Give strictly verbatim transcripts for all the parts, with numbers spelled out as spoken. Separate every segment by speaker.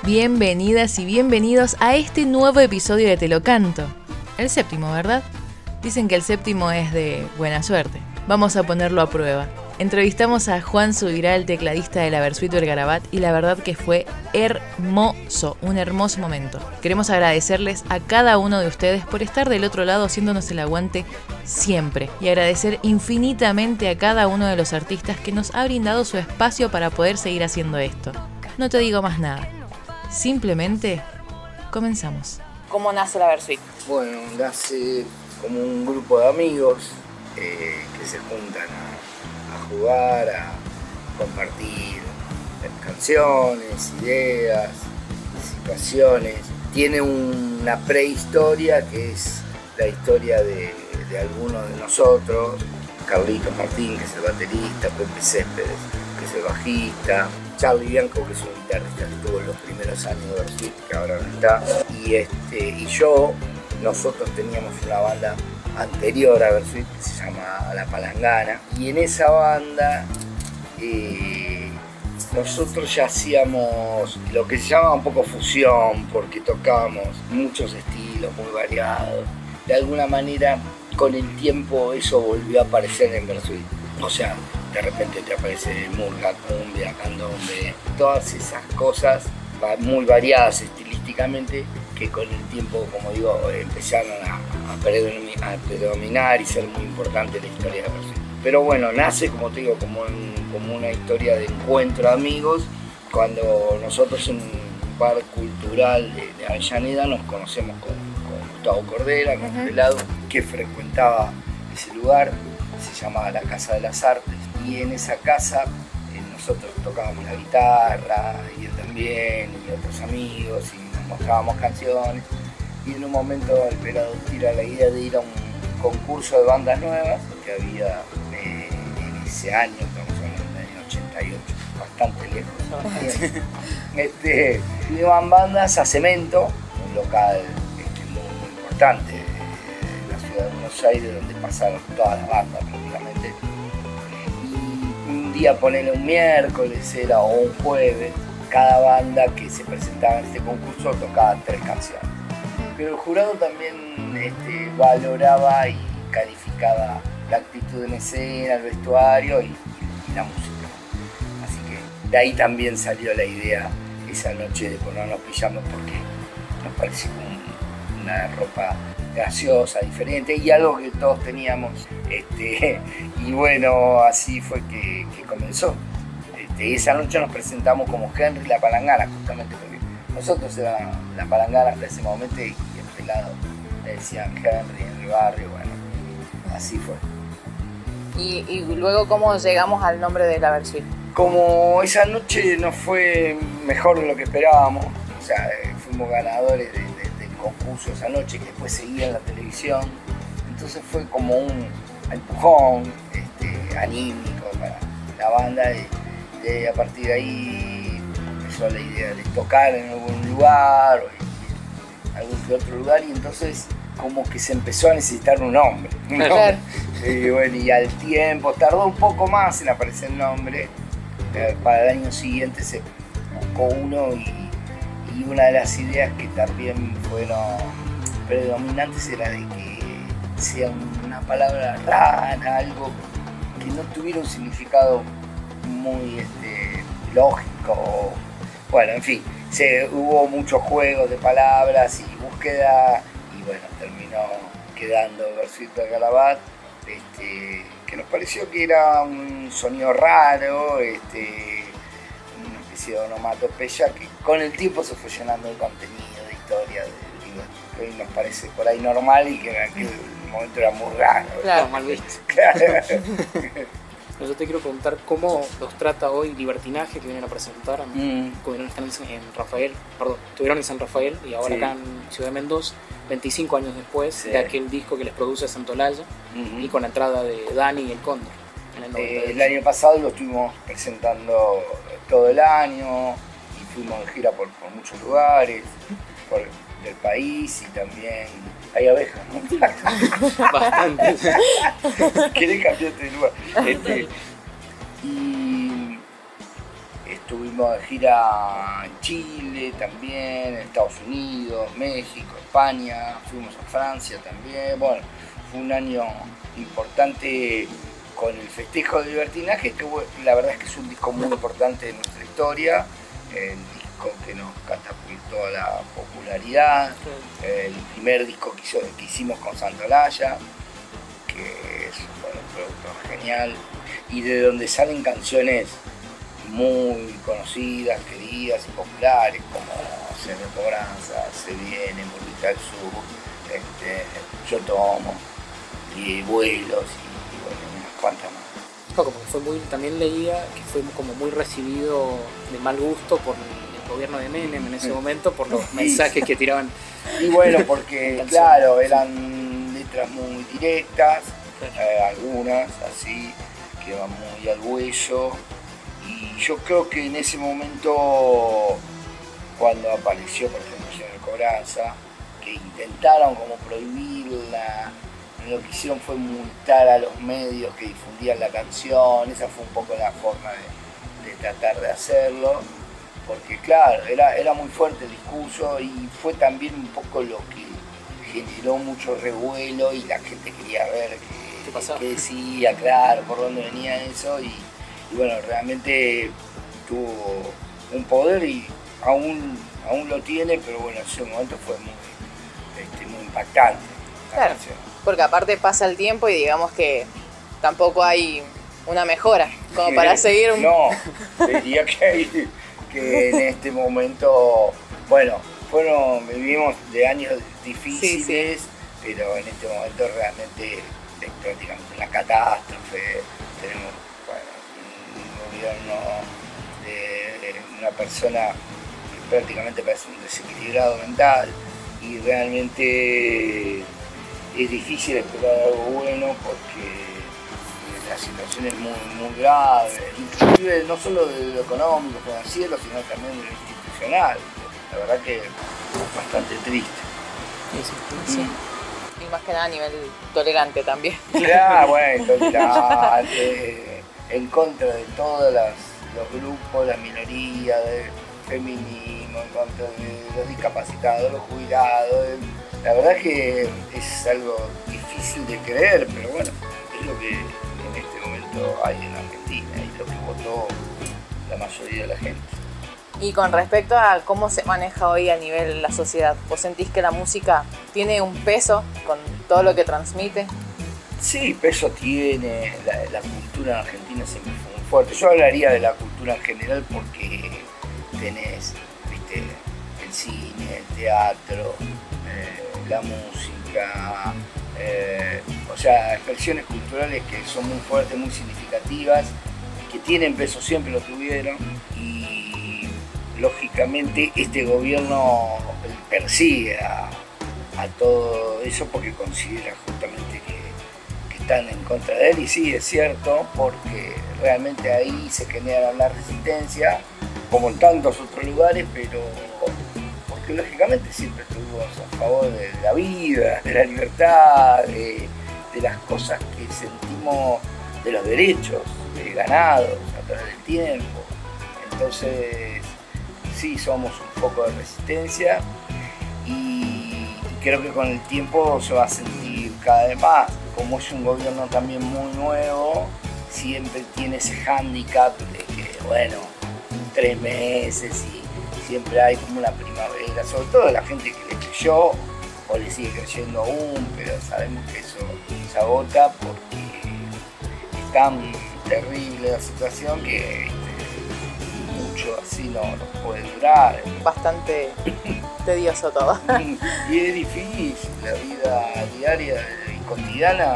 Speaker 1: Bienvenidas y bienvenidos a este nuevo episodio de Te lo canto. El séptimo, ¿verdad? Dicen que el séptimo es de buena suerte. Vamos a ponerlo a prueba. Entrevistamos a Juan Subirá, el tecladista de la Versuit Vergarabat, y la verdad que fue hermoso, un hermoso momento. Queremos agradecerles a cada uno de ustedes por estar del otro lado haciéndonos el aguante siempre, y agradecer infinitamente a cada uno de los artistas que nos ha brindado su espacio para poder seguir haciendo esto. No te digo más nada, simplemente comenzamos. ¿Cómo nace la Versuit?
Speaker 2: Bueno, nace como un grupo de amigos eh, que se juntan a a jugar, a compartir canciones, ideas, situaciones. Tiene una prehistoria que es la historia de, de algunos de nosotros, Carlitos Martín, que es el baterista, Pepe Céspedes, que es el bajista, Charlie Bianco, que es un guitarrista que estuvo en los primeros años de Versuit, que ahora no está, y, este, y yo. Nosotros teníamos una banda anterior a Versuit que se llama La Palangana, y en esa banda eh, nosotros ya hacíamos lo que se llama un poco fusión, porque tocábamos muchos estilos muy variados. De alguna manera con el tiempo eso volvió a aparecer en Versuit, o sea, de repente te aparece murga, cumbia, candombe, todas esas cosas muy variadas estilísticamente, que con el tiempo, como digo, empezaron a, a, predominar, a predominar y ser muy importante en la historia de Versuit. Pero bueno, nace, como te digo, como, en, como una historia de encuentro de amigos, cuando nosotros en un bar cultural de, de Avellaneda nos conocemos con, con Gustavo Cordera, con uh-huh. Pelado, que frecuentaba ese lugar, se llamaba la Casa de las Artes, y en esa casa eh, nosotros tocábamos la guitarra, y él también, y otros amigos, y mostrábamos canciones, y en un momento el Pelado tira la idea de ir a un concurso de bandas nuevas que había eh, en ese año, estamos hablando del año ochenta y ocho, bastante lejos. este, iban bandas a Cemento, un local este, muy, muy importante de la ciudad de Buenos Aires, donde pasaron todas las bandas prácticamente. Y un día, ponele un miércoles era, o un jueves, cada banda que se presentaba en este concurso tocaba tres canciones. Pero el jurado también este, valoraba y calificaba la actitud en escena, el vestuario y, y la música. Así que de ahí también salió la idea esa noche de ponernos pijamas, porque nos pareció un, una ropa graciosa, diferente, y algo que todos teníamos. Este, y bueno, así fue que, que comenzó. Y esa noche nos presentamos como Henry La Palangana, justamente porque nosotros éramos La Palangana hasta ese momento, y el Pelado le decían Henry en el barrio, bueno, así fue.
Speaker 1: ¿Y, y luego cómo llegamos al nombre de la Versuit?
Speaker 2: Como esa noche nos fue mejor de lo que esperábamos, o sea, fuimos ganadores de, de, del concurso esa noche, que después seguía en la televisión, entonces fue como un empujón este, anímico para la banda. Y, De, a partir de ahí empezó la idea de tocar en algún lugar o en algún otro lugar, y entonces como que se empezó a necesitar un nombre, ¿no? Claro. Y, bueno, y al tiempo tardó un poco más en aparecer el nombre. Para el año siguiente se buscó uno, y, y una de las ideas que también fueron predominantes era de que sea una palabra rara, algo que no tuviera un significado muy este, lógico. Bueno, en fin, se, hubo muchos juegos de palabras y búsqueda, y bueno, terminó quedando Versuit Vergarabat, este, que nos pareció que era un sonido raro, este, una especie de onomatopeya que con el tiempo se fue llenando de contenido, de historia, de, de, que hoy nos parece por ahí normal, y que en aquel momento era muy raro.
Speaker 1: Claro, mal visto.
Speaker 2: Claro.
Speaker 3: Yo te quiero preguntar cómo los trata hoy Libertinaje, que vienen a presentar.
Speaker 2: Mm.
Speaker 3: Están en Rafael, perdón, estuvieron en San Rafael y ahora sí. Acá en Ciudad de Mendoza, veinticinco años después sí. De aquel disco que les produce Santolaya, uh-huh. Y con la entrada de Dani y el Cóndor. En el,
Speaker 2: eh, el año pasado lo estuvimos presentando todo el año y fuimos de gira por, por muchos lugares por, del país, y también hay abejas, ¿no?
Speaker 3: Bastante.
Speaker 2: ¿Querés cambiarte de lugar? Este, y estuvimos estuvimos de gira en Chile también, en Estados Unidos, México, España, fuimos a Francia también. Bueno, fue un año importante con el festejo de libertinaje, que la verdad es que es un disco muy importante de nuestra historia, el disco que nos catapultó a la popularidad, el primer disco que, hizo, que hicimos con Santolaya, que es bueno, un producto genial, y de donde salen canciones muy conocidas, queridas y populares, como Se me cobranza, Se viene, Música del Sur, este, Yo tomo, y Vuelos, y, y bueno, unas cuantas más.
Speaker 3: Como que fue muy, también leía que fue como muy recibido de mal gusto por el gobierno de Menem en ese momento, por los mensajes que tiraban.
Speaker 2: Y bueno, porque claro, eran letras muy directas, eh, algunas así, que van muy al hueso. Y yo creo que en ese momento, cuando apareció, por ejemplo, Señor Cobranza, que intentaron como prohibirla, lo que hicieron fue multar a los medios que difundían la canción. Esa fue un poco la forma de, de tratar de hacerlo, porque claro, era, era muy fuerte el discurso y fue también un poco lo que generó mucho revuelo y la gente quería ver qué, qué decía, claro, por dónde venía eso. Y, y bueno, realmente tuvo un poder y aún, aún lo tiene, pero bueno, en ese momento fue muy, este, muy impactante la
Speaker 1: claro,
Speaker 2: canción.
Speaker 1: Porque aparte pasa el tiempo y digamos que tampoco hay una mejora como para seguir un...
Speaker 2: No, diría que, hay, que en este momento, bueno, fueron, vivimos de años difíciles, sí, sí. Pero en este momento realmente es prácticamente una catástrofe. Tenemos bueno, un gobierno de, de una persona que prácticamente parece un desequilibrado mental y realmente es difícil esperar algo bueno porque la situación es muy, muy grave, inclusive no solo de lo económico, financiero, sino también de lo institucional. La verdad que es bastante triste.
Speaker 1: Sí, sí, sí. Y más que nada a nivel tolerante también.
Speaker 2: Claro, bueno, tolerante, en contra de todos las, los grupos, la minoría, del feminismo, en contra de los discapacitados, los jubilados. La verdad es que es algo difícil de creer, pero bueno, es lo que en este momento hay en Argentina y lo que votó la mayoría de la gente.
Speaker 1: Y con respecto a cómo se maneja hoy a nivel la sociedad, ¿vos sentís que la música tiene un peso con todo lo que transmite?
Speaker 2: Sí, peso tiene, la, la cultura argentina siempre fue muy fuerte. Yo hablaría de la cultura en general porque tenés, viste, el cine, el teatro, eh, la música, eh, o sea, expresiones culturales que son muy fuertes, muy significativas, que tienen peso, siempre lo tuvieron, y lógicamente este gobierno persigue a, a todo eso porque considera justamente que, que están en contra de él, y sí, es cierto, porque realmente ahí se genera una resistencia, como en tantos otros lugares, pero porque lógicamente siempre estuvimos a favor de la vida, de la libertad, de, de las cosas que sentimos, de los derechos de ganados a través del tiempo. Entonces sí somos un poco de resistencia y creo que con el tiempo se va a sentir cada vez más. Como es un gobierno también muy nuevo, siempre tiene ese hándicap de que, bueno, tres meses y siempre hay como una primavera, sobre todo la gente que le creyó o le sigue creyendo aún, pero sabemos que eso se agota porque es tan terrible la situación que mucho así no, no puede durar.
Speaker 1: Bastante tedioso todo.
Speaker 2: Y es difícil, la vida diaria y cotidiana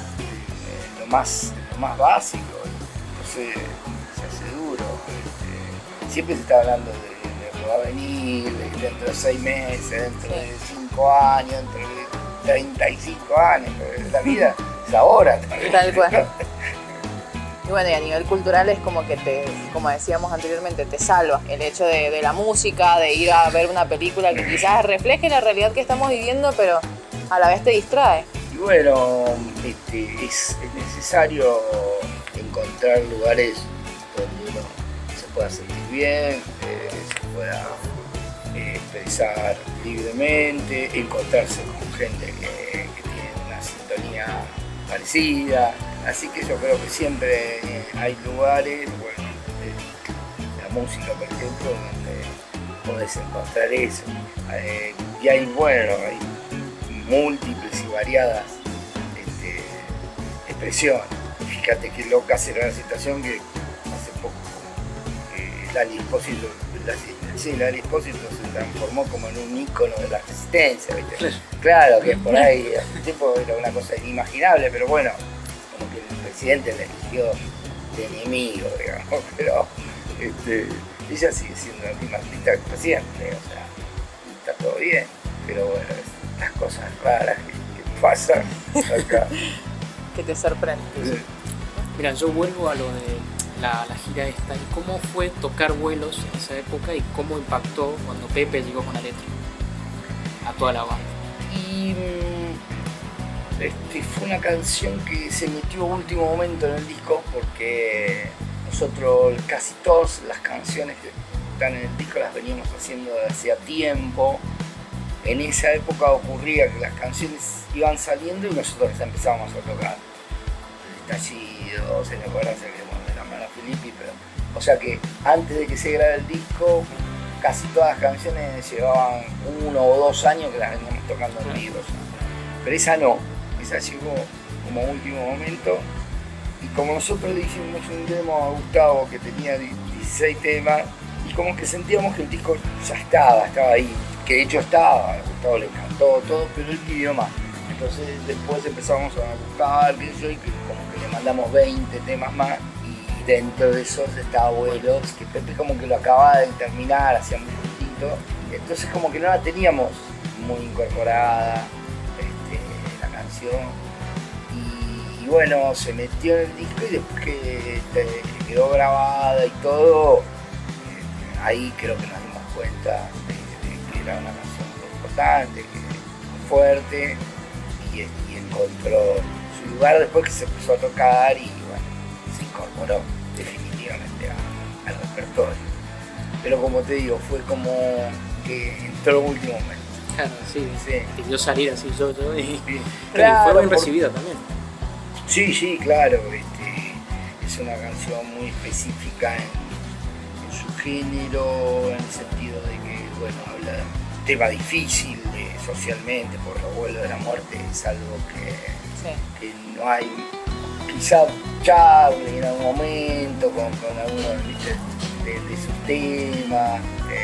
Speaker 2: es lo más, lo más básico, entonces se hace duro. Este, siempre se está hablando de, de lo que va a venir, de dentro de seis meses, dentro de cinco años, dentro de treinta y cinco años, pero la vida es ahora también.
Speaker 1: Tal cual. Y bueno, y a nivel cultural es como que te, como decíamos anteriormente, te salva el hecho de, de la música, de ir a ver una película que quizás refleje la realidad que estamos viviendo, pero a la vez te distrae.
Speaker 2: Y bueno, este, es, es necesario encontrar lugares donde uno se pueda sentir bien, eh, se pueda eh, expresar libremente, encontrarse con gente que, que tiene una sintonía parecida. Así que yo creo que siempre hay lugares, bueno, eh, la música por ejemplo, donde podés encontrar eso. Eh, y hay, bueno, hay múltiples y variadas este, expresiones. Fíjate que loca será la situación que hace poco eh, Lali Espósito, la, sí, Lali Espósito se transformó como en un ícono de la resistencia, ¿viste? Claro, claro que por ahí hace tiempo era una cosa inimaginable, pero bueno, como que el presidente la eligió de enemigo, digamos, pero este, ella sigue siendo la misma artista que el presidente, o sea, está todo bien, pero bueno, las cosas raras que, que pasan acá.
Speaker 1: Que te sorprende.
Speaker 2: Sí.
Speaker 3: Mira, yo vuelvo a lo de la, la gira esta, y cómo fue tocar Vuelos en esa época y cómo impactó cuando Pepe llegó con la letra a toda la banda.
Speaker 2: Y este, fue una canción que se metió a último momento en el disco porque nosotros casi todas las canciones que están en el disco las veníamos haciendo desde hacía tiempo. En esa época ocurría que las canciones iban saliendo y nosotros las empezábamos a tocar. El estallido, se me acuerda de la mano Filippi, pero o sea que antes de que se grabe el disco, casi todas las canciones llevaban uno o dos años que las veníamos tocando en vivo. Pero esa no, esa llegó como último momento. Y como nosotros le hicimos un demo a Gustavo que tenía dieciséis temas, y como que sentíamos que el disco ya estaba, estaba ahí. Que de hecho estaba, a Gustavo le encantó todo, pero él pidió más. Entonces después empezamos a buscar, qué sé yo, y que como que le mandamos veinte temas más, y dentro de esos estaba Vuelos, que Pepe como que lo acababa de terminar, hacía muy justito, entonces como que no la teníamos muy incorporada este, la canción, y, y bueno, se metió en el disco y después que, que quedó grabada y todo, eh, ahí creo que nos dimos cuenta era una canción muy importante, que muy fuerte, y, y encontró su lugar después que se empezó a tocar y bueno, se incorporó definitivamente a, al repertorio. Pero como te digo, fue como que entró último momento.
Speaker 3: Claro, sí,
Speaker 2: sí.
Speaker 3: Pidió salir así yo, yo y,
Speaker 2: sí.
Speaker 3: Claro, y fue bien
Speaker 2: por...
Speaker 3: recibida también.
Speaker 2: Sí, sí, claro, este, es una canción muy específica en, en su género, en el sentido de que bueno, habla de un tema difícil de, socialmente, porque el vuelo de la muerte es algo que, sí. que no hay, quizá charle en algún momento con, con algunos de, de, de sus temas,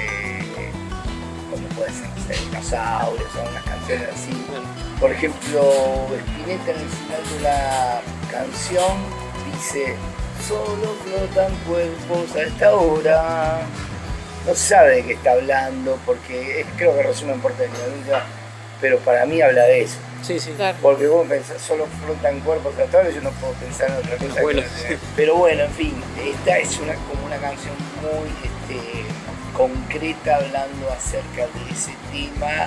Speaker 2: eh, como puede ser, no sé, dinosaurios, o unas canciones así. Por ejemplo, Spinetta en el final de la canción dice: solo flotan cuerpos a esta hora. No se sabe de qué está hablando, porque es, creo que resume en porteño, pero para mí habla de eso.
Speaker 3: Sí, sí, claro.
Speaker 2: Porque vos pensás, solo flotan cuerpos hasta ahora, yo no puedo pensar en otra cosa.
Speaker 3: Bueno.
Speaker 2: Que no. Pero bueno, en fin, esta es una, como una canción muy este, concreta, hablando acerca de ese tema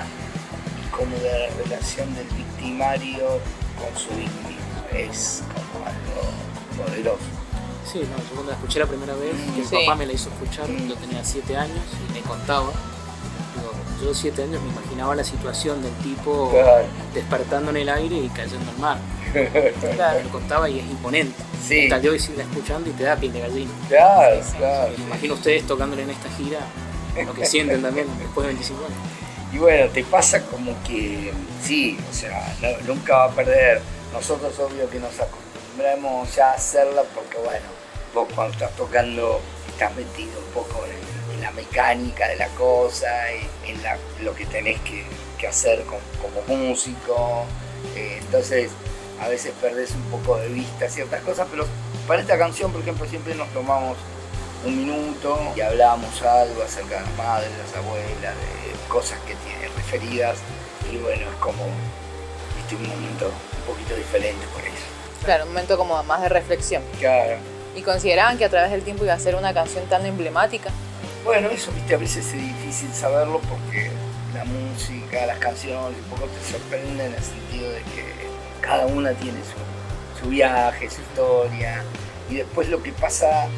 Speaker 2: y como de la relación del victimario con su víctima. Es como algo poderoso.
Speaker 3: Sí, no, yo cuando la escuché la primera vez, que
Speaker 1: sí.
Speaker 3: mi papá me la hizo escuchar, yo tenía siete años y me contaba. Digo, yo siete años me imaginaba la situación del tipo claro. despertando en el aire y cayendo al mar. Claro. Me contaba y es imponente.
Speaker 2: Sí.
Speaker 3: Hasta yo sigue escuchando y te da piel de gallina.
Speaker 2: Claro, sí, claro.
Speaker 3: Me imagino ustedes tocándole en esta gira, lo que sienten también después de veinticinco años.
Speaker 2: Y bueno, te pasa como que, sí, o sea, no, nunca va a perder. Nosotros obvio que nos acostumbramos ya a hacerla porque bueno, vos cuando estás tocando estás metido un poco en, en la mecánica de la cosa, en, en la, lo que tenés que, que hacer con, como músico, eh, entonces a veces perdés un poco de vista ciertas cosas, pero para esta canción, por ejemplo, siempre nos tomamos un minuto y hablábamos algo acerca de las madres, de las abuelas, de cosas que tienen referidas, y bueno, es como este, un momento un poquito diferente por eso.
Speaker 1: Claro, un momento como más de reflexión.
Speaker 2: Claro.
Speaker 1: ¿Y consideraban que a través del tiempo iba a ser una canción tan emblemática?
Speaker 2: Bueno, eso, viste, a veces es difícil saberlo porque la música, las canciones, un poco te sorprenden en el sentido de que cada una tiene su, su viaje, su historia, y después lo que pasa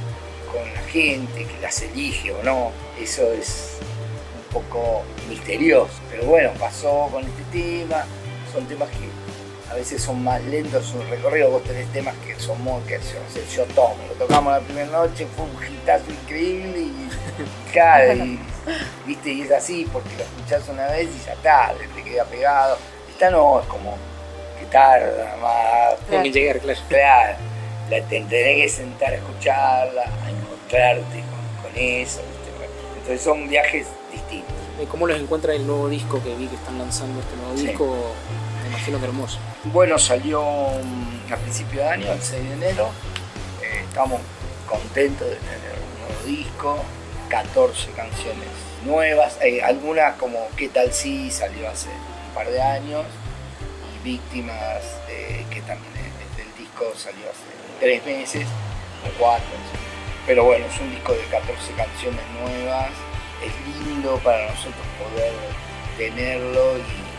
Speaker 2: con la gente, que las elige o no, eso es un poco misterioso. Pero bueno, pasó con este tema, son temas que a veces son más lentos en un recorrido. Vos tenés temas que son muy, que yo, no sé, Yo Tomo, lo tocamos la primera noche, fue un hitazo increíble y claro, y, ¿viste? Y es así porque lo escuchás una vez y ya está, te queda pegado. Esta no, es como que tarda más.
Speaker 3: Tiene que llegar, claro.
Speaker 2: Claro, la, te tenés que sentar a escucharla, a encontrarte con, con eso, ¿viste? Entonces son viajes distintos.
Speaker 3: ¿Cómo los encuentra el nuevo disco que vi que están lanzando este nuevo
Speaker 2: Sí.
Speaker 3: disco? Me imagino que hermoso.
Speaker 2: Bueno, salió a principio de año, el seis de enero. Eh, estamos contentos de tener un nuevo disco, catorce canciones nuevas, eh, algunas como ¿Qué tal si? Salió hace un par de años, y Víctimas, eh, que también es del disco, salió hace tres meses o cuatro. Pero bueno, es un disco de catorce canciones nuevas, es lindo para nosotros poder tenerlo y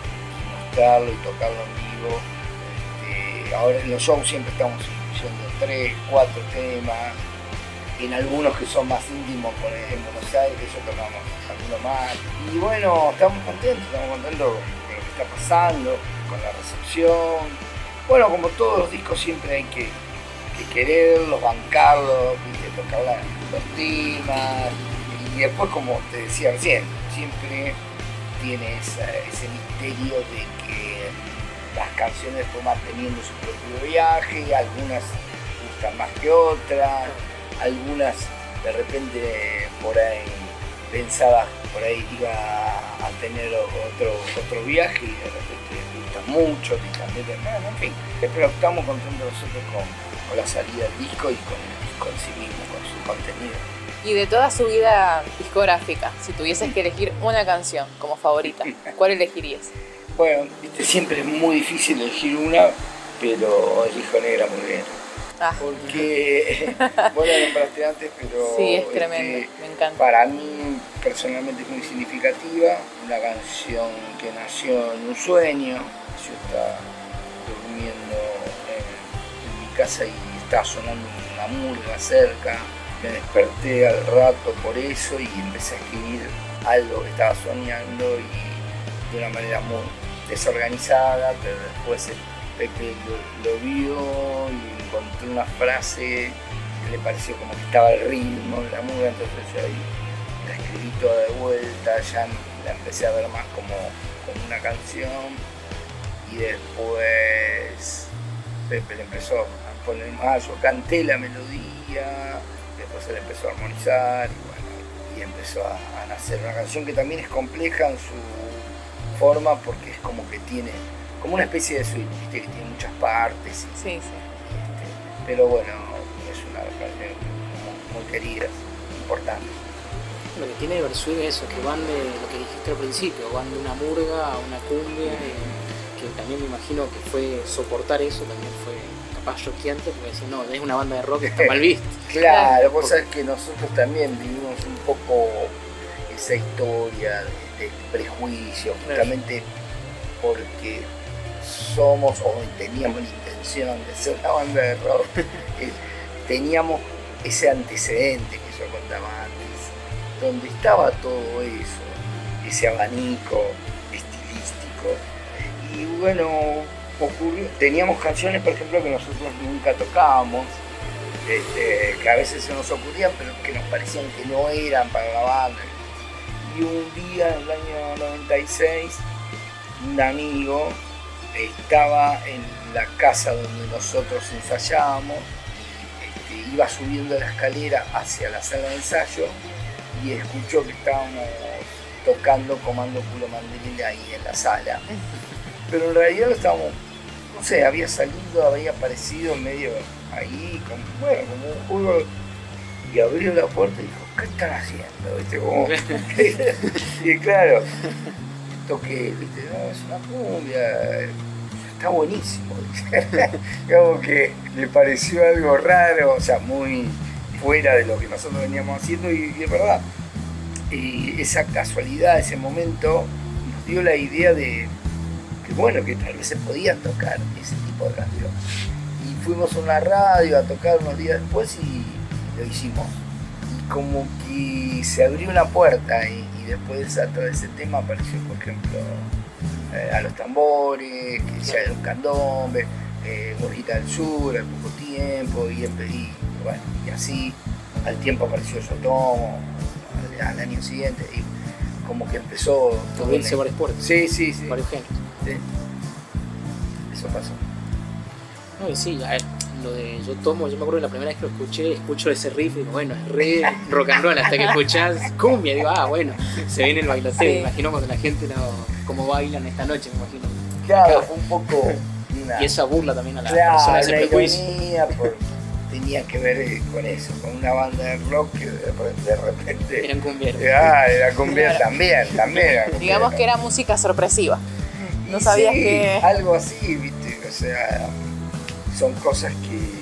Speaker 2: y tocarlo en vivo. Este, ahora en los shows siempre estamos incluyendo tres, cuatro temas, en algunos que son más íntimos, por ejemplo, en Buenos Aires, eso tocamos alguno más. Y bueno, estamos contentos, estamos contentos con lo que está pasando, con la recepción. Bueno, como todos los discos siempre hay que, que quererlos, bancarlos, ¿viste? Tocar los temas, y después, como te decía recién, siempre tiene esa, ese misterio de que las canciones van teniendo su propio viaje, algunas gustan más que otras, algunas de repente por ahí pensaba por ahí iba a tener otro, otro viaje y de repente gustan mucho y también, bueno, en fin, pero estamos contentos nosotros con, con la salida del disco y con el disco en sí mismo, con su contenido.
Speaker 1: Y de toda su vida discográfica, si tuvieses que elegir una canción como favorita, ¿cuál elegirías?
Speaker 2: Bueno, viste, siempre es muy difícil elegir una, pero elijo Negra muy bien.
Speaker 1: Ah.
Speaker 2: Porque vos la nombraste antes, pero
Speaker 1: sí, es tremendo,
Speaker 2: este,
Speaker 1: me encanta.
Speaker 2: Para mí personalmente es muy significativa, una canción que nació en un sueño. Yo estaba durmiendo en, en mi casa y estaba sonando una murga cerca. Me desperté al rato por eso y empecé a escribir algo que estaba soñando y de una manera muy desorganizada, pero después Pepe lo, lo vio y encontró una frase que le pareció como que estaba el ritmo de la música, entonces yo ahí la escribí toda de vuelta, ya la empecé a ver más como, como una canción y después Pepe le empezó a poner más, yo canté la melodía, después se le empezó a armonizar y bueno, y empezó a, a nacer una canción que también es compleja en su forma porque es como que tiene como una especie de suite, ¿viste? Que tiene muchas partes. Y,
Speaker 1: sí, sí.
Speaker 2: Este, pero bueno, es una canción muy, muy querida, importante.
Speaker 3: Lo que tiene de Bersuit es eso, que van de lo que dijiste al principio, van de una murga a una cumbia, y que también me imagino que fue soportar eso, también fue capaz choqueante, porque decían, no, es una banda de rock, está mal visto.
Speaker 2: Claro, vos sabés que nosotros también vivimos un poco esa historia de, de prejuicio, justamente porque somos o teníamos la intención de ser una banda de rock, eh, teníamos ese antecedente que yo contaba antes, donde estaba todo eso, ese abanico estilístico. Y bueno, ocurrió, teníamos canciones, por ejemplo, que nosotros nunca tocábamos, este, que a veces se nos ocurrían, pero que nos parecían que no eran para la banda. Y un día, en el año noventa y seis, un amigo estaba en la casa donde nosotros ensayábamos, este, iba subiendo la escalera hacia la sala de ensayo y escuchó que estábamos tocando Comando Culo Mandarina ahí en la sala. Pero en realidad lo estábamos, no sé, había salido, había aparecido medio ahí, como, bueno, como un juego, y abrió la puerta y dijo, ¿qué están haciendo? ¿Viste? Como, y claro, toqué, ¿viste? No, es una cumbia, está buenísimo. Como que le pareció algo raro, o sea, muy fuera de lo que nosotros veníamos haciendo, y, y es verdad. Y esa casualidad, ese momento, nos dio la idea de que, bueno, que tal vez se podía tocar ese tipo de canciones. Y fuimos a una radio a tocar unos días después y lo hicimos como que se abrió una puerta y, y después a todo ese tema apareció, por ejemplo, eh, a los tambores, que ya era un candombe, eh, Borjita del Sur al poco tiempo, y, y, bueno, y así al tiempo apareció Yotomo, al, al año siguiente, y como que empezó
Speaker 3: todo abrirse varias puertas.
Speaker 2: Sí, sí, sí.
Speaker 3: Varios géneros.
Speaker 2: Sí. Eso pasó.
Speaker 3: No, y sí, a ver, lo de Yotomo, yo me acuerdo que la primera vez que lo escuché, escucho ese riff y digo, bueno, es re rock and roll, hasta que escuchás cumbia, digo, ah, bueno, se viene el bailoteo, sí. Me imagino cuando la gente lo, como bailan esta noche, me imagino.
Speaker 2: Claro, fue un poco... Una,
Speaker 3: y esa burla también a la
Speaker 2: claro,
Speaker 3: persona de ese
Speaker 2: prejuicio. Por, tenía que ver con eso, con una banda de rock que de, de repente...
Speaker 3: Eran cumbieros.
Speaker 2: Ah, era cumbia también, también era cumbia.
Speaker 1: Digamos que era música sorpresiva. No y sabías
Speaker 2: sí,
Speaker 1: que...
Speaker 2: algo así, viste, o sea, son cosas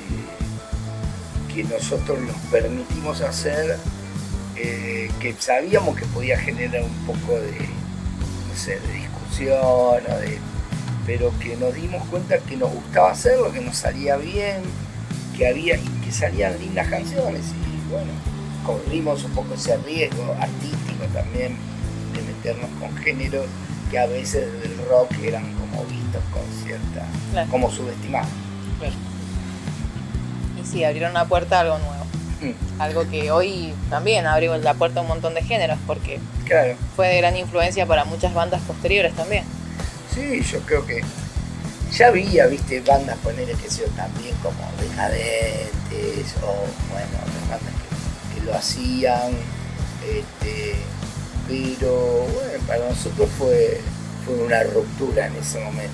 Speaker 2: que, que nosotros nos permitimos hacer, eh, que sabíamos que podía generar un poco de, no sé, de discusión, o de, pero que nos dimos cuenta que nos gustaba hacerlo, que nos salía bien, que había y que salían lindas canciones, y bueno, corrimos un poco ese riesgo artístico también de meternos con géneros que a veces del rock eran como vistos con cierta, claro. como subestimados.
Speaker 1: Claro. Y sí, abrieron una puerta a algo nuevo. Mm. Algo que hoy también abrió la puerta a un montón de géneros, porque
Speaker 2: claro.
Speaker 1: fue de gran influencia para muchas bandas posteriores también.
Speaker 2: Sí, yo creo que ya había, viste, bandas, ponele que sea también como Decadentes, o bueno, otras bandas que, que lo hacían, este, pero bueno, para nosotros fue, fue una ruptura en ese momento,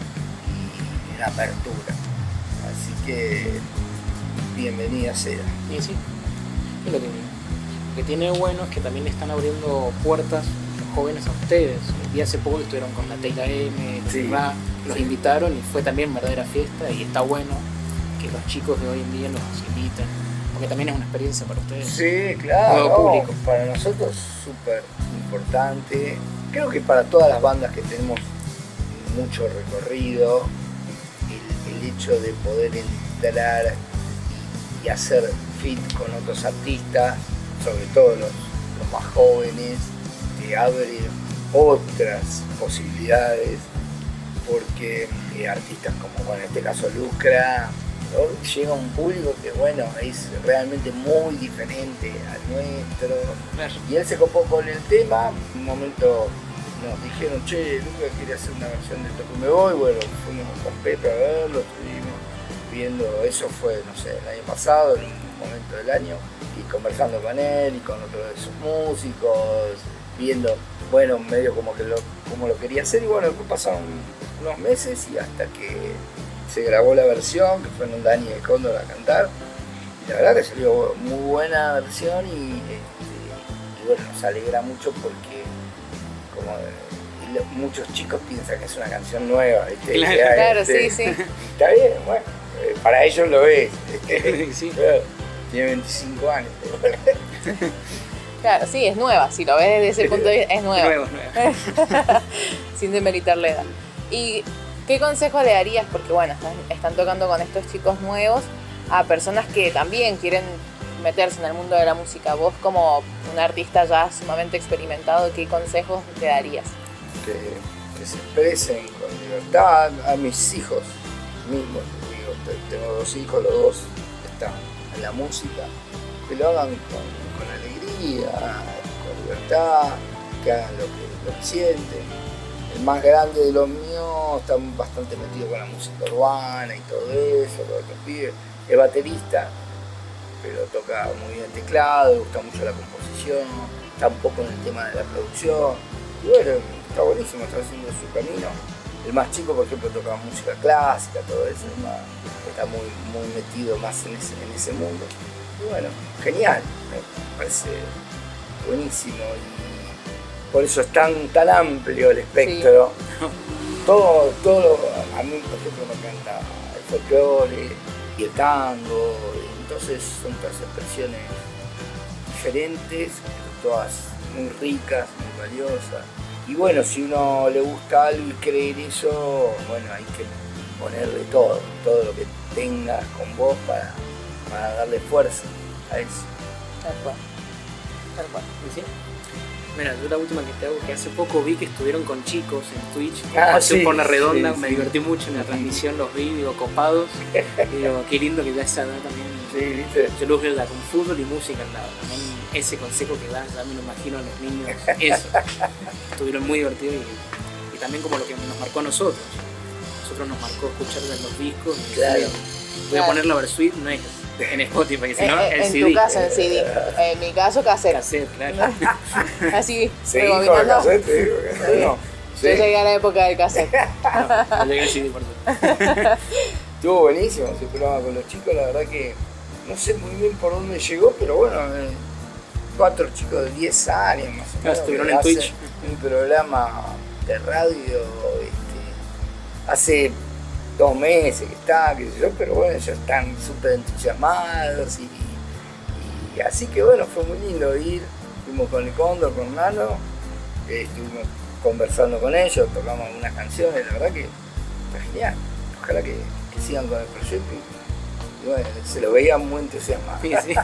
Speaker 2: ¿no? Y una apertura, así que bienvenida sea.
Speaker 3: Sí, sí, y lo que, lo que tiene bueno es que también están abriendo puertas jóvenes a ustedes. Y hace poco estuvieron con la Teila M, los,
Speaker 2: sí,
Speaker 3: rap, los sí. invitaron y fue también verdadera fiesta, y está bueno que los chicos de hoy en día los inviten, porque también es una experiencia para ustedes.
Speaker 2: Sí, claro,
Speaker 3: nuevo público.
Speaker 2: No, para nosotros súper importante, creo que para todas las bandas que tenemos mucho recorrido, el, el hecho de poder entrar y, y hacer fit con otros artistas, sobre todo los, los más jóvenes, te abre otras posibilidades, porque eh, artistas como, bueno, en este caso Lucra, ¿no? Llega a un público que, bueno, es realmente muy diferente al nuestro, claro. Y él se copó con el tema. En un momento nos dijeron, che, Lucra quiere hacer una versión de Toco Me Voy, bueno, fuimos con Pepe a verlo, estuvimos viendo, eso fue, no sé, el año pasado, en un momento del año, y conversando con él y con otros de sus músicos, viendo, bueno, medio como que lo, como lo quería hacer, y bueno, después pasaron unos meses y hasta que se grabó la versión, que fue en Dani de Cóndor a cantar, y la verdad que salió muy buena versión, y, este, y bueno, nos alegra mucho porque como y lo, muchos chicos piensan que es una canción nueva, ¿viste?
Speaker 1: Claro,
Speaker 2: ya,
Speaker 1: claro,
Speaker 2: este,
Speaker 1: sí, sí.
Speaker 2: Está bien, bueno, eh, para ellos lo es,
Speaker 3: sí.
Speaker 2: Claro, tiene veinticinco años.
Speaker 1: Claro, sí, es nueva, si lo ves desde ese punto de vista, es nueva.
Speaker 3: Nuevo, nuevo.
Speaker 1: Sin demeritar la edad. ¿Y qué consejo le darías? Porque bueno, están, están tocando con estos chicos nuevos a personas que también quieren meterse en el mundo de la música. Vos, como un artista ya sumamente experimentado, ¿qué consejos te darías?
Speaker 2: Que, que se expresen con libertad. A mis hijos mismos, digo, tengo dos hijos, los dos están en la música, que lo hagan con, con alegría, con libertad, que hagan lo que, lo que sienten. El más grande de los míos está bastante metido con la música urbana y todo eso, los otros pibes. Es baterista, pero toca muy bien teclado, le gusta mucho la composición, está un poco en el tema de la producción. Y bueno, está buenísimo, está haciendo su camino. El más chico, por ejemplo, toca música clásica, todo eso, está muy, muy metido más en ese, en ese mundo. Y bueno, genial, me parece buenísimo. Y por eso es tan, tan amplio el espectro. Sí. Todo, todo, a mí, por ejemplo, me encanta el folclore y el tango. Entonces son todas expresiones diferentes, todas muy ricas, muy valiosas. Y bueno, si uno le gusta algo y cree en eso, bueno, hay que ponerle todo, todo lo que tengas con vos para, para darle fuerza a eso.
Speaker 1: Tal cual. Tal cual.
Speaker 3: ¿Sí? Mira, yo la última que te hago, que hace poco vi que estuvieron con chicos en Twitch,
Speaker 2: ah,
Speaker 3: hace
Speaker 2: sí,
Speaker 3: por la redonda,
Speaker 2: sí,
Speaker 3: me
Speaker 2: sí.
Speaker 3: divertí mucho en la transmisión, los vi, digo, copados, y digo, qué lindo que ya esa edad también.
Speaker 2: Sí, ¿viste?
Speaker 3: Yo los veo ya con fútbol y música al lado, también ese consejo que dan, ya me lo imagino a los niños, eso, estuvieron muy divertidos y, y también como lo que nos marcó a nosotros, nosotros nos marcó escuchar los discos, y
Speaker 2: claro.
Speaker 3: voy a
Speaker 1: Claro.
Speaker 3: poner la Versuit, no es en Spotify, que si no,
Speaker 1: Eh, eh,
Speaker 3: el
Speaker 1: en
Speaker 3: C D.
Speaker 1: tu caso, en C D. En mi caso, cassette.
Speaker 3: Cassette, claro.
Speaker 1: Así,
Speaker 2: Sí, hijo de
Speaker 1: rebobinando.
Speaker 2: cassette, te digo que no, no. Sí.
Speaker 1: Yo llegué a la época del cassette.
Speaker 3: No, no llegué al C D por suerte.
Speaker 2: Estuvo buenísimo ese programa con los chicos, la verdad que no sé muy bien por dónde llegó, pero bueno, eh, cuatro chicos de diez años más o menos.
Speaker 3: Estuvieron
Speaker 2: que
Speaker 3: en
Speaker 2: hacen
Speaker 3: Twitch.
Speaker 2: Un programa de radio este, hace dos meses que está, qué sé yo, pero bueno, ya están súper entusiasmados y, y así que bueno, fue muy lindo ir. Fuimos con el Cóndor, con Nano, eh, estuvimos conversando con ellos, tocamos algunas canciones, la verdad que está genial. Ojalá que, que sigan con el proyecto y, y bueno, se lo veían muy entusiasmados.
Speaker 3: Sí, sí.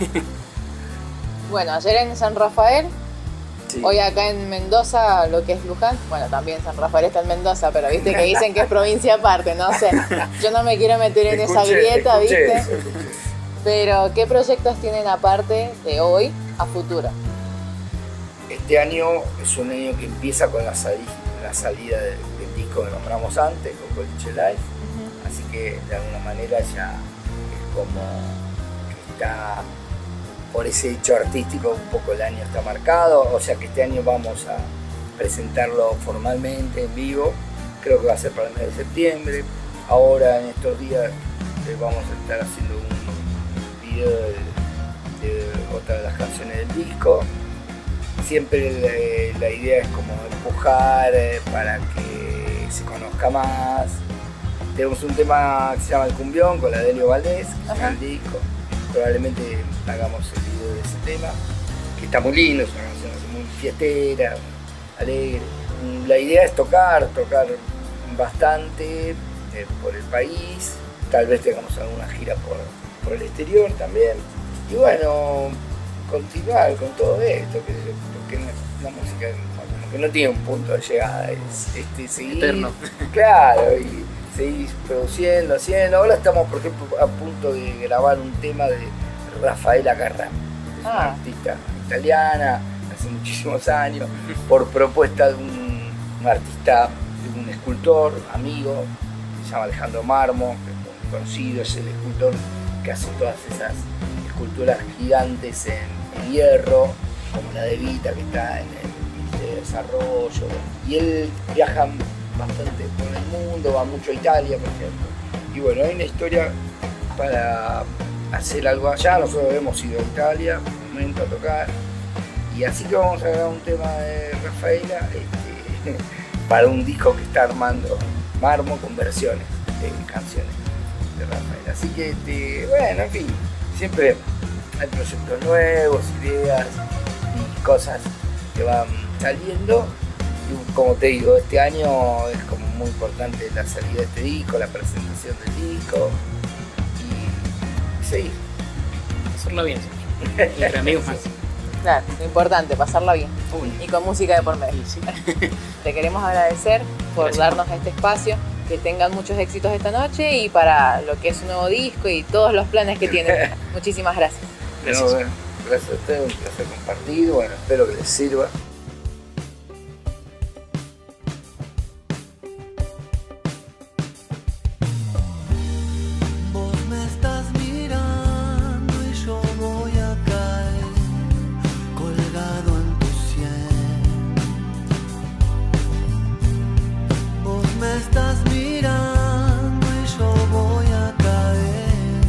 Speaker 1: Bueno, ayer en San Rafael,
Speaker 2: Sí.
Speaker 1: hoy acá en Mendoza, lo que es Luján, bueno, también San Rafael está en Mendoza, pero viste que dicen que es provincia aparte, no sé. Yo no me quiero meter en esa
Speaker 2: Escuché,
Speaker 1: grieta,
Speaker 2: escuché
Speaker 1: ¿viste?
Speaker 2: eso, escuché.
Speaker 1: Pero, ¿qué proyectos tienen aparte de hoy a futuro?
Speaker 2: Este año es un año que empieza con la, sali la salida del, del disco que nombramos antes, con Boliche Live,
Speaker 1: Uh-huh.
Speaker 2: así que de alguna manera ya es como que está, por ese hecho artístico, un poco el año está marcado, o sea que este año vamos a presentarlo formalmente en vivo, creo que va a ser para el mes de septiembre. Ahora en estos días eh, vamos a estar haciendo un video de, de otra de las canciones del disco. Siempre la, la idea es como empujar eh, para que se conozca más. Tenemos un tema que se llama El Cumbión con la Delio Valdés, que es el disco. Probablemente hagamos el video de ese tema, que está muy lindo, es una canción muy fiestera, alegre. La idea es tocar, tocar bastante eh, por el país, tal vez tengamos alguna gira por, por el exterior también. Y bueno, continuar con todo esto, que, porque la música bueno, que no tiene un punto de llegada, es este, seguir,
Speaker 3: Eterno.
Speaker 2: Claro, y seguir produciendo, haciendo. Ahora estamos, por ejemplo, a punto de grabar un tema de Rafaela Carrà, que es
Speaker 1: Ah.
Speaker 2: una artista italiana, hace muchísimos años, por propuesta de un, un artista, de un escultor, amigo, que se llama Alejandro Marmo, que es muy conocido, es el escultor que hace todas esas esculturas gigantes en, en hierro, como la de Vita, que está en el Ministerio de Desarrollo, y él viaja bastante por el mundo, va mucho a Italia, por ejemplo, y bueno, hay una historia para hacer algo allá. Nosotros hemos ido a Italia un momento a tocar, y así que vamos a grabar un tema de Rafaela este, para un disco que está armando Marmo con versiones de canciones de Rafaela. Así que, este, bueno, en fin, siempre hay proyectos nuevos, ideas y cosas que van saliendo. Y como te digo, este año es como muy importante la salida de este disco, la presentación del disco y, y seguir.
Speaker 3: Hacerlo bien, sí. Entre amigos más.
Speaker 1: Claro, lo importante, pasarla bien.
Speaker 3: Uy.
Speaker 1: Y con música de por medio.
Speaker 3: Sí,
Speaker 1: Te queremos agradecer por
Speaker 3: Gracias.
Speaker 1: darnos este espacio, que tengan muchos éxitos esta noche y para lo que es un nuevo disco y todos los planes que tienen. Muchísimas gracias.
Speaker 3: Gracias.
Speaker 2: No, bueno, gracias a ustedes, un placer compartido, bueno, espero que les sirva.
Speaker 4: Vos me estás mirando y yo voy a caer colgado en tu sien. Vos me estás mirando y yo voy a caer.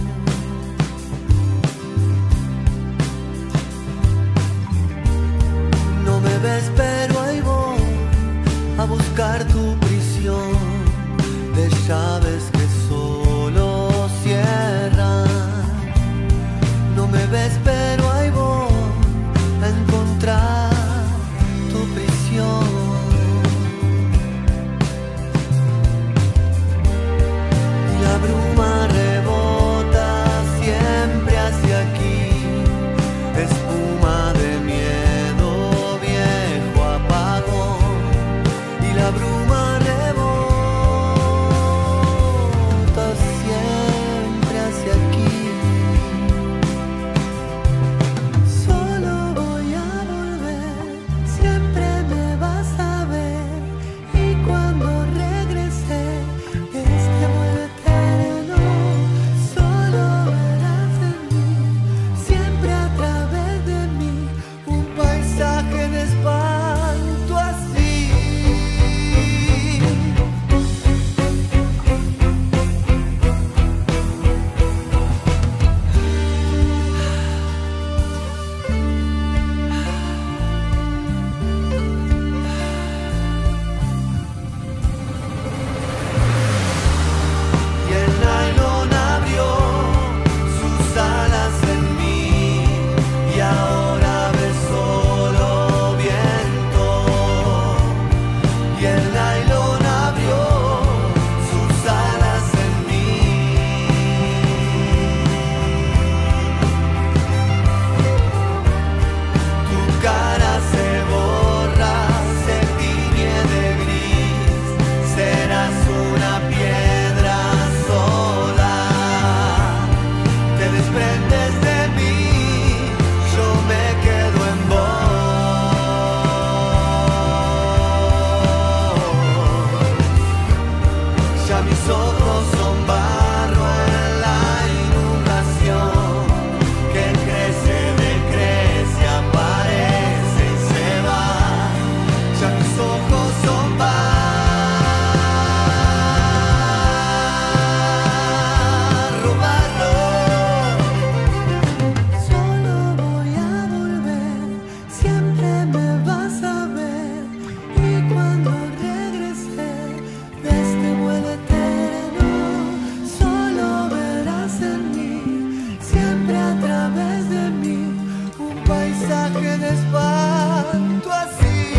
Speaker 4: No me ves pero ahí voy a buscar tu prisión de llaves que solo cierran. No me ves pero ahí voy a encontrar tu prisión. Y la bruma rebota siempre hacia aquí, espuma de miel. mis ojos son barro en la inundación, que crece, decrece, aparece y se va. Ya mis ojos son barro, barro. Solo voy a volver, siempre me vas a ver. Y cuando regrese de este vuelo eterno, solo verás en mí, siempre a través de mí, un paisaje de espanto así.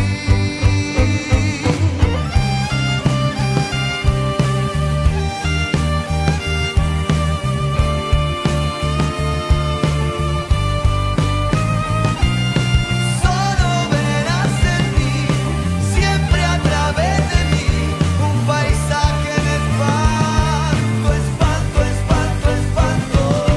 Speaker 4: Solo verás en mí, siempre a través de mí, un paisaje de espanto, espanto, espanto, espanto.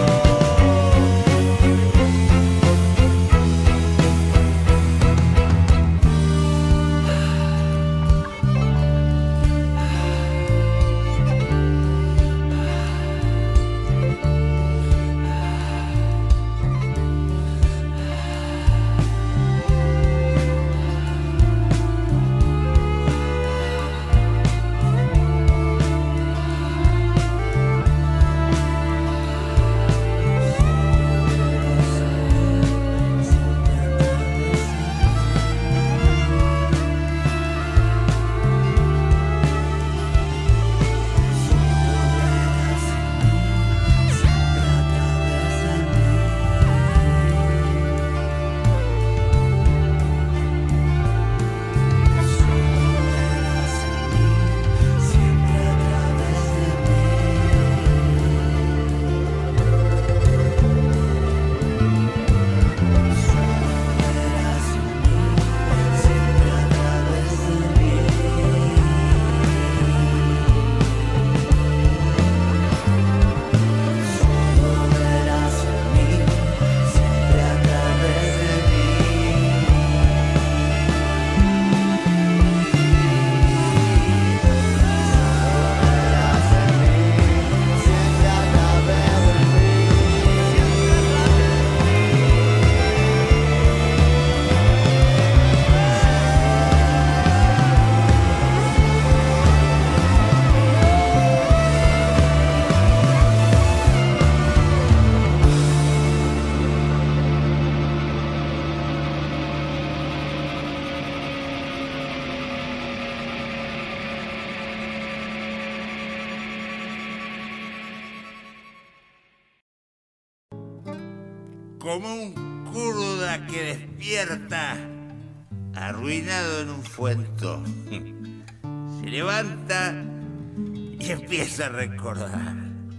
Speaker 5: Como un kurda que despierta, arruinado en un fuento. Se levanta y empieza a recordar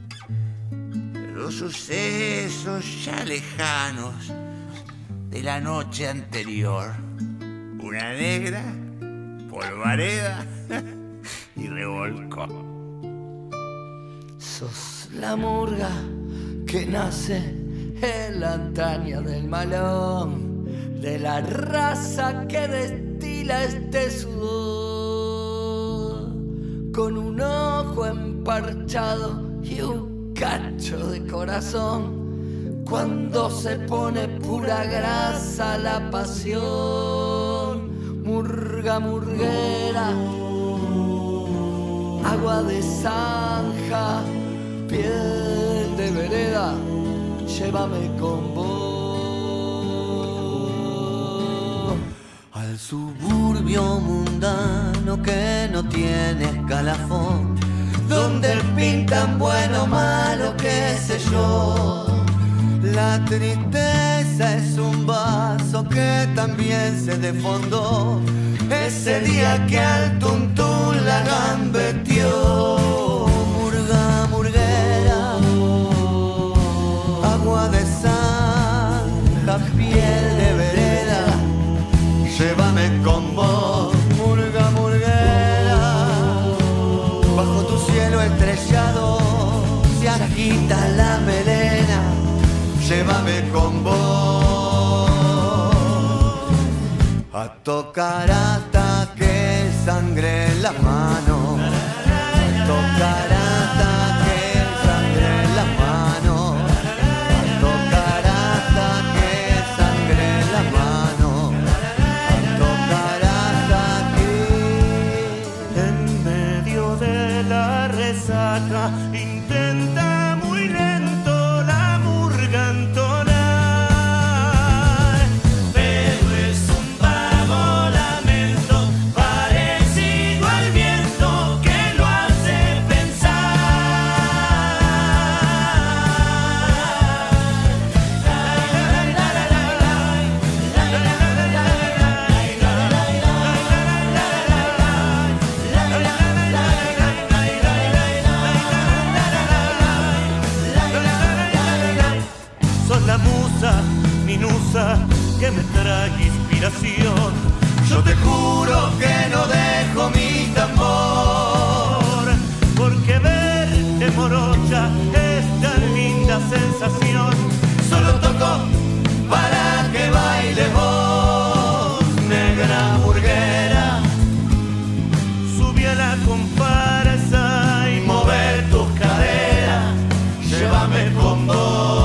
Speaker 5: los sucesos ya lejanos de la noche anterior. Una negra, polvareda y revolcó.
Speaker 4: Sos la murga que nace en la antaña del malón, de la raza que destila este sudor, con un ojo emparchado y un cacho de corazón. Cuando se pone pura grasa la pasión, murga murguera, agua de zanja, piel de vereda, llévame con vos al suburbio mundano que no tiene escalafón, donde pintan bueno o malo, qué sé yo. La tristeza es un vaso que también se desfondó ese día que al tuntún la gambeteó. Murga murguera, agua de zanja, piel de vereda, llévame con vos. Murga murguera, bajo tu cielo estrellado se agita la melena, llévame con vos a tocar hasta que sangre en las manos. tocar hasta que sangre la mano, a tocar hasta que sangre la mano, a tocar hasta que en medio de la resaca intenta muy lento la murga entonar, pero es un vago lamento parecido al viento que lo hace pensar. Sos la musa minusa que me trae inspiración. Yo te juro que no dejo mi tambor, porque verte morocha es tan linda sensación. Solo toco para que baile vos, negra burguera. Subí a la comparsa y mover tus caderas, llévame con vos.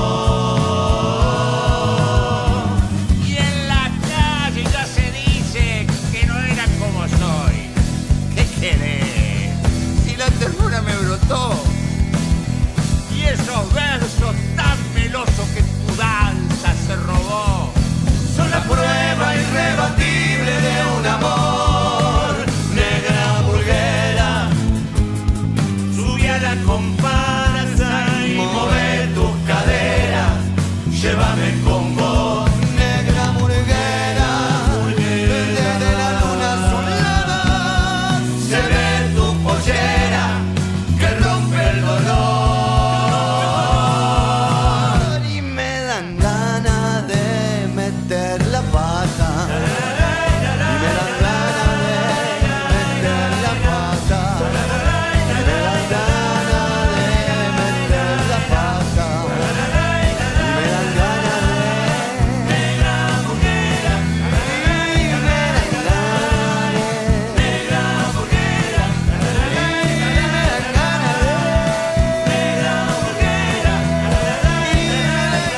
Speaker 5: Y en la calle ya se dice que no era como soy. ¿Qué querés? Si la ternura me brotó. Y esos versos tan melosos que tu danza se robó
Speaker 4: Son la prueba irrebatible de un amor, negra burguera. Subí a la comparsa y mover tus caderas, llévame con vos, negra burguera. Desde la luna azulada se ve tu pollera que rompe el dolor, y me dan ganas de meter la pata, y me dan ganas de meter la pata, y me dan ganas de meter la pata, y me dan ganas de negra burguera, y me dan ganas de negra burguera, y me dan ganas de negra burguera, y me dan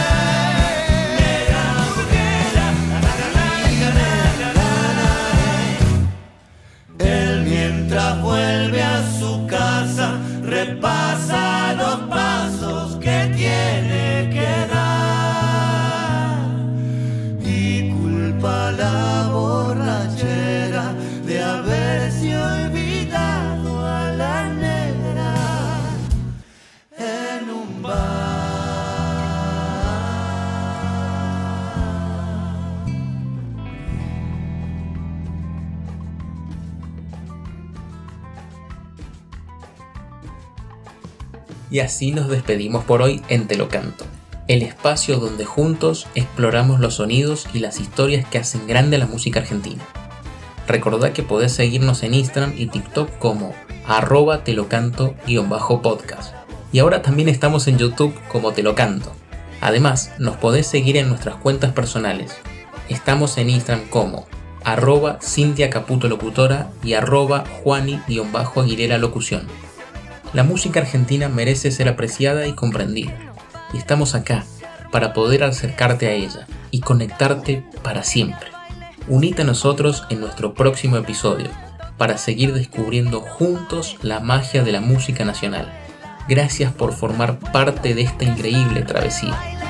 Speaker 4: Él mientras vuelve a su casa repasa los pasos que tiene que dar y culpa la borrachera de haberse olvidado a la negra en un bar.
Speaker 6: Y así nos despedimos por hoy en Te lo canto, el espacio donde juntos exploramos los sonidos y las historias que hacen grande a la música argentina. Recordá que podés seguirnos en Instagram y TikTok como arroba telocanto-podcast. Y ahora también estamos en YouTube como Te lo canto. Además, nos podés seguir en nuestras cuentas personales. Estamos en Instagram como arroba Cintia Caputo Locutora y arroba Juani-Aguilera Locución. La música argentina merece ser apreciada y comprendida, y estamos acá para poder acercarte a ella y conectarte para siempre. Unite a nosotros en nuestro próximo episodio para seguir descubriendo juntos la magia de la música nacional. Gracias por formar parte de esta increíble travesía.